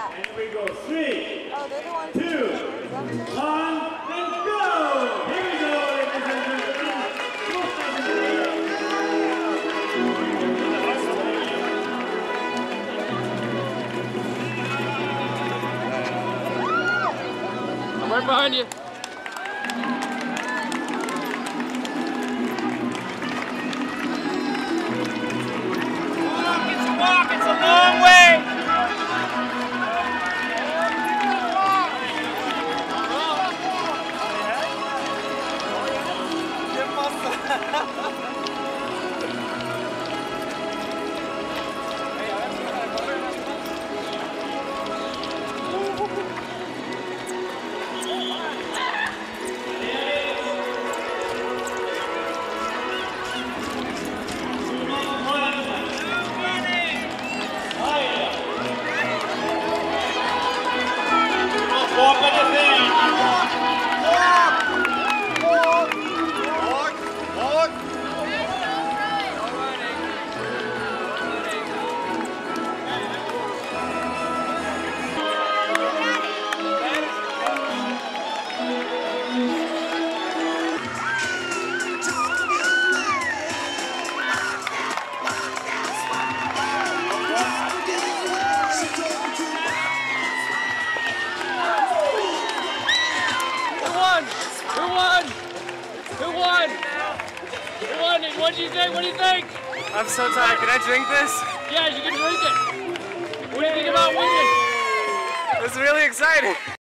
Yeah. And we go 3, Oh, they're the ones 2, 1, and go! Here we go, ladies and gentlemen. I'm right behind you. It's a long way. What do you think? What do you think? I'm so tired. Can I drink this? Yeah, you can drink it. What do you think about winning? It's really exciting.